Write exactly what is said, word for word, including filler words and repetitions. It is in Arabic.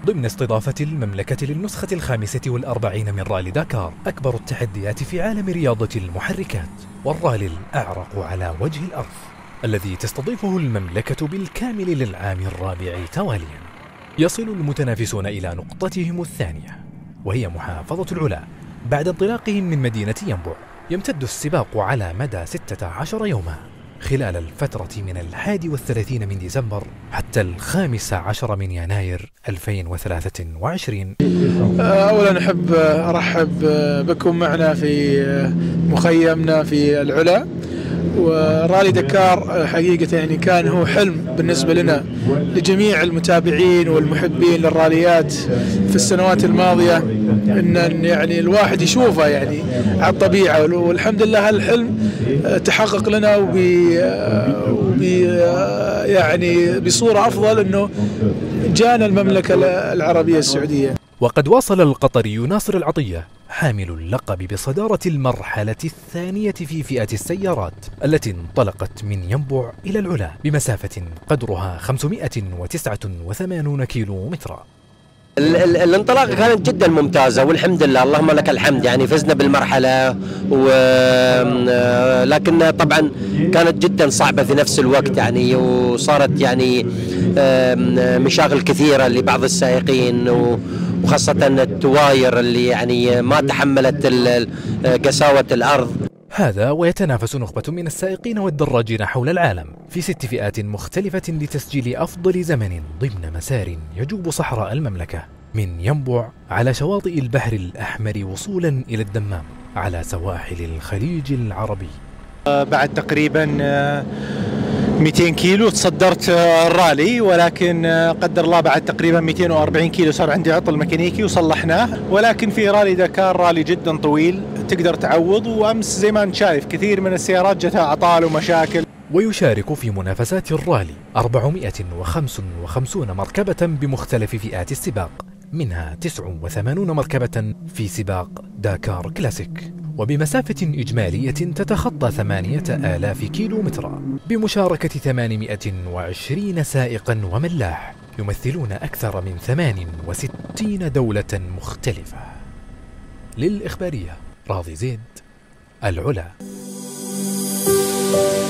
ضمن استضافة المملكة للنسخة الخامسة والأربعين من رالي داكار، أكبر التحديات في عالم رياضة المحركات، والرالي الأعرق على وجه الأرض الذي تستضيفه المملكة بالكامل للعام الرابع تواليا. يصل المتنافسون إلى نقطتهم الثانية وهي محافظة العلا بعد انطلاقهم من مدينة ينبع. يمتد السباق على مدى ستة عشر يوما خلال الفترة من الحادي والثلاثين من ديسمبر حتى الخامس عشر من يناير ألفين وثلاثة وعشرين. أولا أحب أرحب بكم معنا في مخيمنا في العلا. ورالي دكار حقيقة يعني كان هو حلم بالنسبة لنا لجميع المتابعين والمحبين للراليات في السنوات الماضية، إن يعني الواحد يشوفه يعني على الطبيعة، والحمد لله هالحلم تحقق لنا وبي يعني بصورة أفضل، إنه جانا المملكة العربية السعودية. وقد واصل القطري ناصر العطية حامل اللقب بصدارة المرحلة الثانية في فئة السيارات التي انطلقت من ينبع إلى العلا بمسافة قدرها خمسمائة وتسعة وثمانين كيلو مترا. الانطلاقة كانت جدا ممتازة والحمد لله، اللهم لك الحمد. يعني فزنا بالمرحلة و... لكن طبعا كانت جدا صعبة في نفس الوقت، يعني وصارت يعني مشاغل كثيرة لبعض السائقين، وخاصة التواير اللي يعني ما تحملت قساوة الأرض. هذا ويتنافس نخبة من السائقين والدراجين حول العالم في ست فئات مختلفة لتسجيل أفضل زمن ضمن مسار يجوب صحراء المملكة من ينبع على شواطئ البحر الأحمر وصولا إلى الدمام على سواحل الخليج العربي. بعد تقريبا مئتين كيلو تصدرت الرالي، ولكن قدر الله بعد تقريبا مئتين وأربعين كيلو صار عندي عطل ميكانيكي وصلحناه. ولكن في رالي دكار رالي جدا طويل تقدر تعوض، وامس زي ما انت شايف كثير من السيارات جتها اعطال ومشاكل. ويشارك في منافسات الرالي أربعمائة وخمسة وخمسين مركبة بمختلف فئات السباق، منها تسعة وثمانين مركبة في سباق داكار كلاسيك، وبمسافة إجمالية تتخطى ثمانية آلاف كيلو مترا، بمشاركة ثمانمائة وعشرين سائقا وملاح يمثلون أكثر من ثمان وستين دولة مختلفة. للإخبارية راضي زيد، العلا.